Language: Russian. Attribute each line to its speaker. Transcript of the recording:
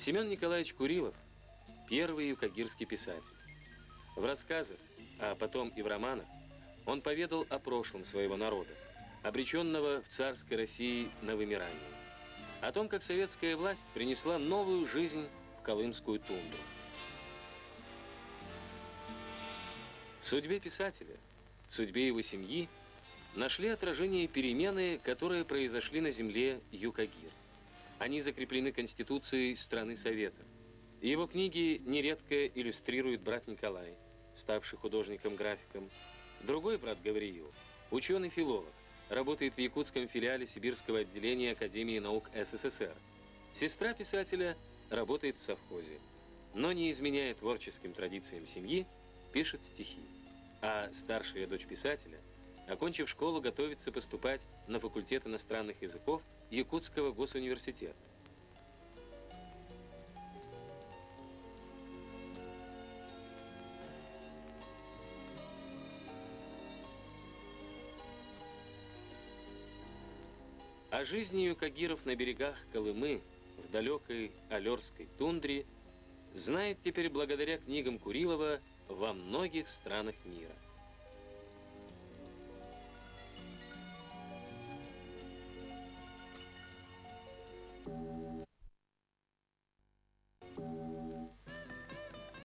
Speaker 1: Семен Николаевич Курилов – первый юкагирский писатель. В рассказах, а потом и в романах, он поведал о прошлом своего народа, обреченного в царской России на вымирание, о том, как советская власть принесла новую жизнь в колымскую тундру. В судьбе писателя, в судьбе его семьи нашли отражение перемены, которые произошли на земле Юкагир. Они закреплены Конституцией страны Советов. Его книги нередко иллюстрирует брат Николай, ставший художником-графиком. Другой брат Гавриил, ученый-филолог, работает в якутском филиале Сибирского отделения Академии наук СССР. Сестра писателя работает в совхозе, но, не изменяя творческим традициям семьи, пишет стихи. А старшая дочь писателя, окончив школу, готовится поступать на факультет иностранных языков Якутского госуниверситета. О жизни юкагиров на берегах Колымы, в далекой Алерской тундре, знает теперь благодаря книгам Курилова во многих странах мира.